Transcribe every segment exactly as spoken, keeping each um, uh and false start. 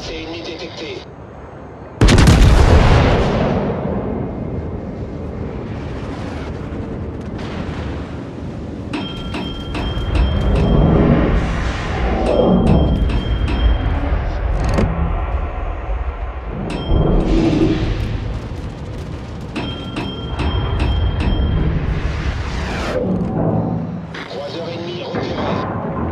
Cuirassé ennemi détecté. Croiseur ennemi repéré.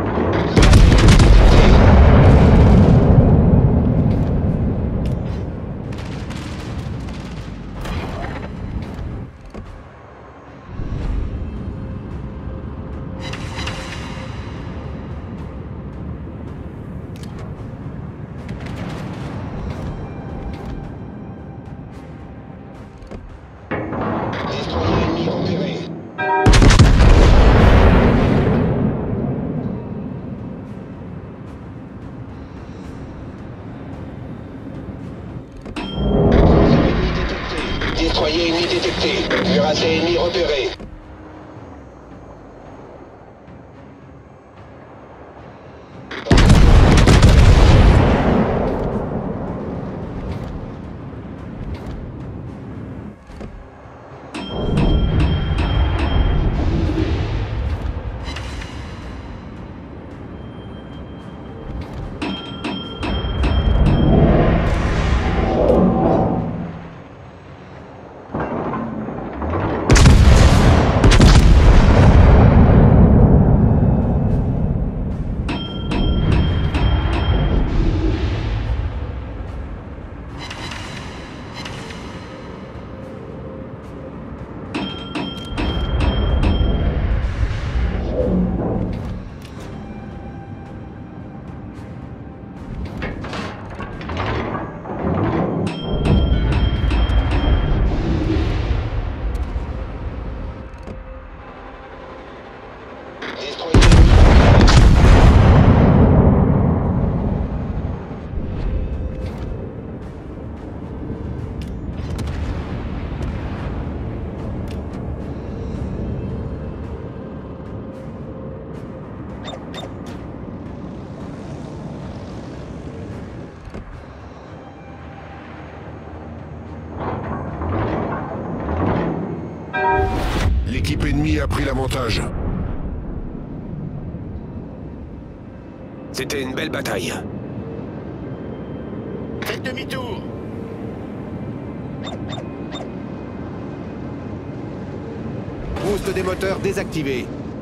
Destroyer ennemi repéré. Destroyer ennemi détecté. Cuirassé ennemi repéré. L'équipe ennemie a pris l'avantage. C'était une belle bataille. Faites demi-tour. Boost des moteurs désactivé.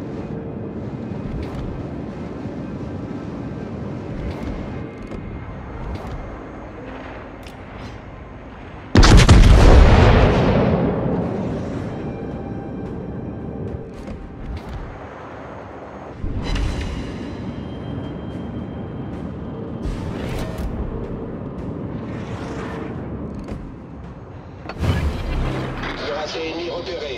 Cuirassé ennemi repéré.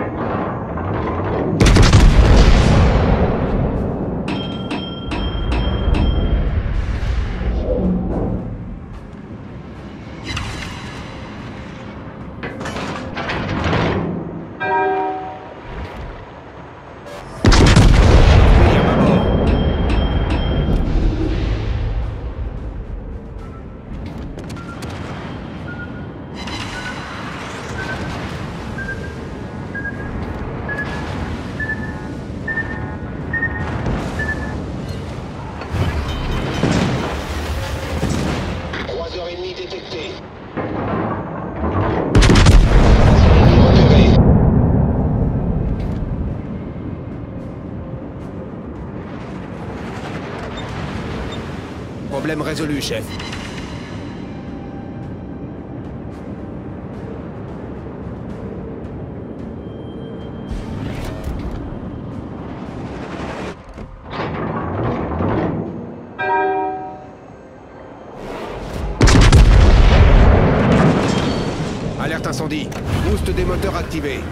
Croiseur ennemi détecté. Cuirassé ennemi repéré. Problème résolu, chef. Alerte incendie. Boost des moteurs activé.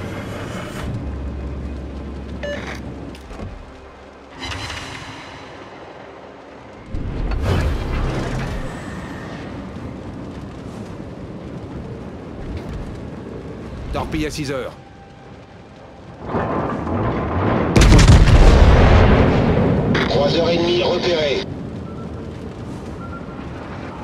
Torpille à six heures. Croiseur ennemi repéré.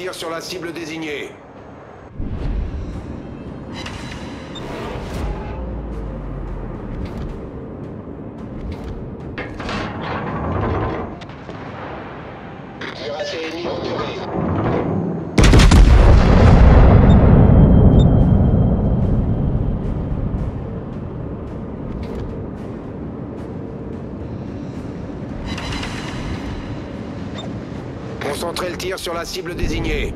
tir sur la cible désignée. Cuirassé ennemi repéré. Concentrez le tir sur la cible désignée.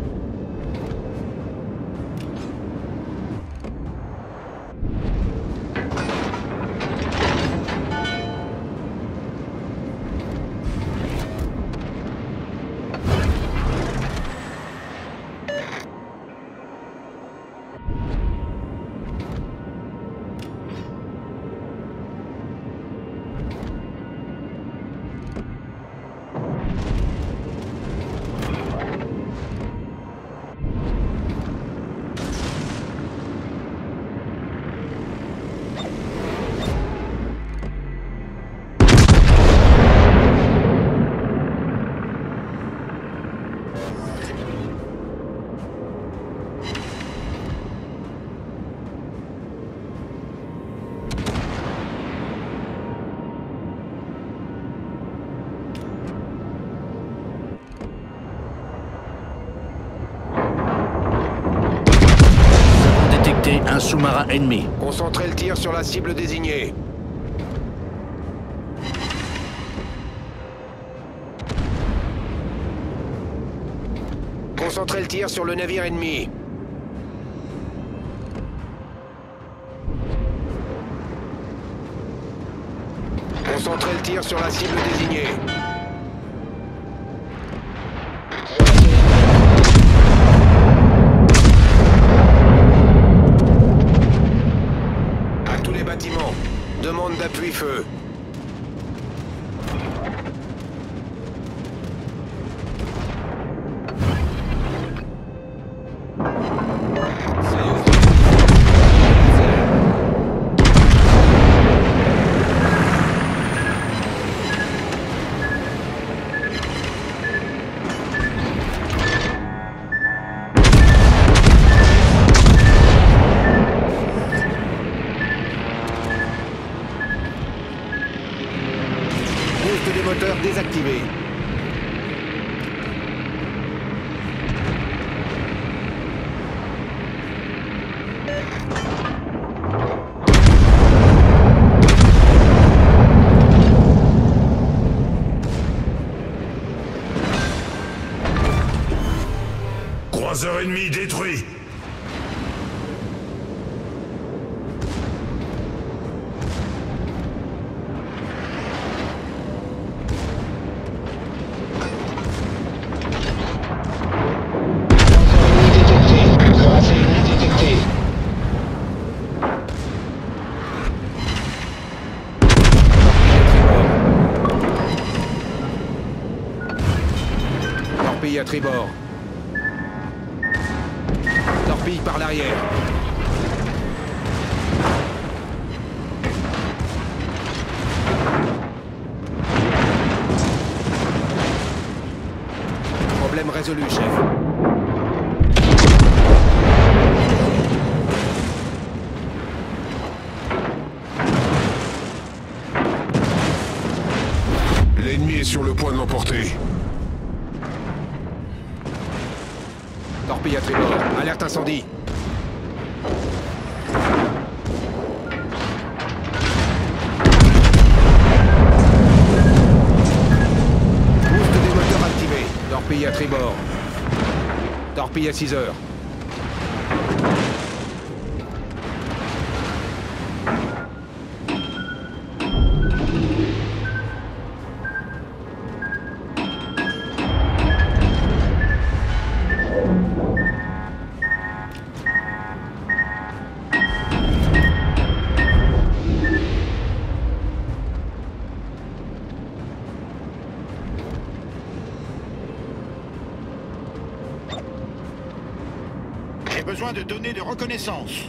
Un sous-marin ennemi. Concentrez le tir sur la cible désignée. Concentrez le tir sur le navire ennemi. Concentrez le tir sur la cible désignée. Demande d'appui-feu. Des moteurs désactivés. Croiseur ennemi détruit. Torpille à tribord. Torpille par l'arrière. Problème résolu, chef. L'ennemi est sur le point de l'emporter. Torpille à tribord. Alerte incendie. Boost des moteurs activé. Torpille à tribord. Torpille à six heures. J'ai besoin de données de reconnaissance.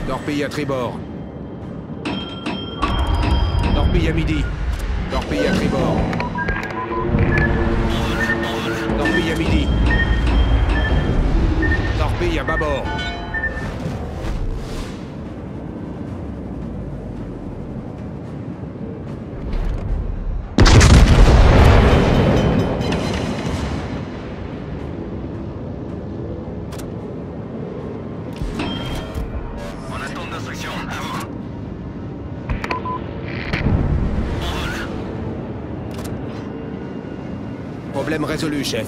Torpille à tribord. Torpille à midi. Torpille à tribord. Torpille à midi. Torpille à bâbord. Problème résolu, chef.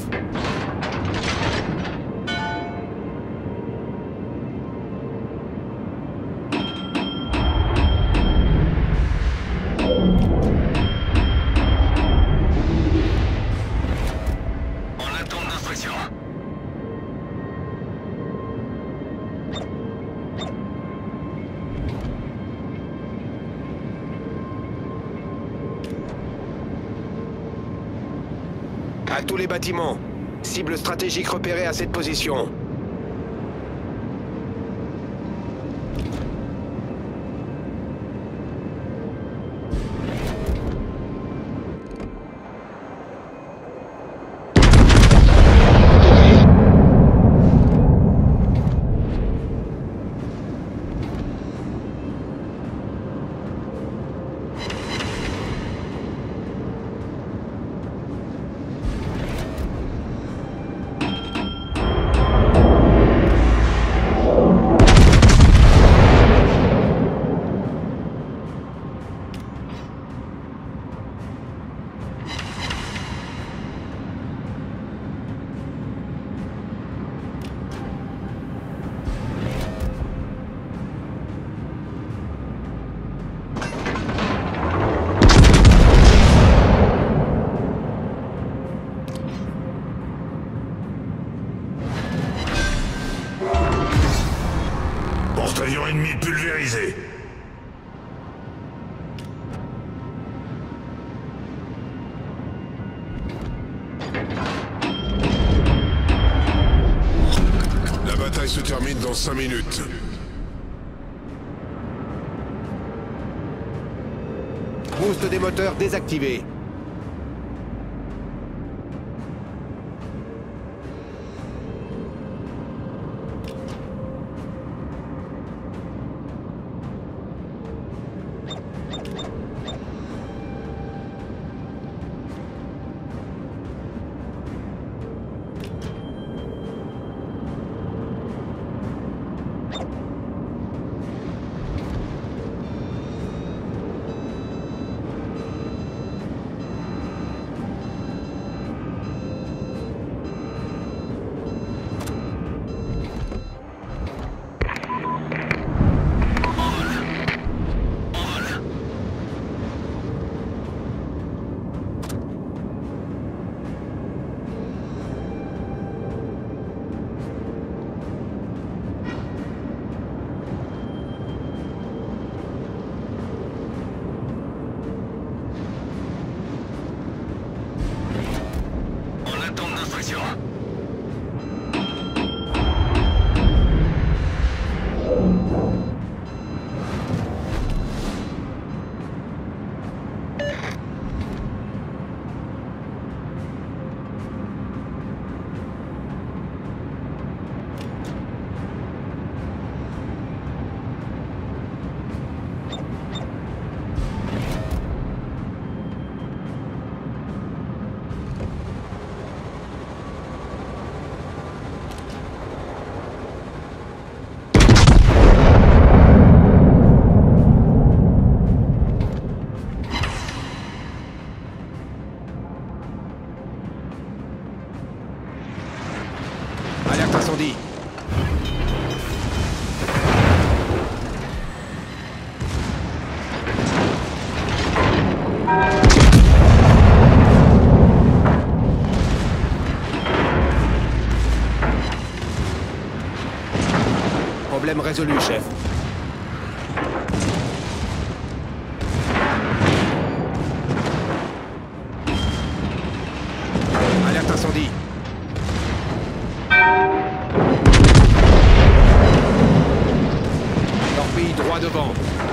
On attend d'instruction. À tous les bâtiments. Cible stratégique repérée à cette position. Porte-avions ennemi pulvérisé. La bataille se termine dans cinq minutes. Boost des moteurs désactivé. On attend d'instruction. Alerte incendie. Problème résolu, chef. Alerte incendie. devant.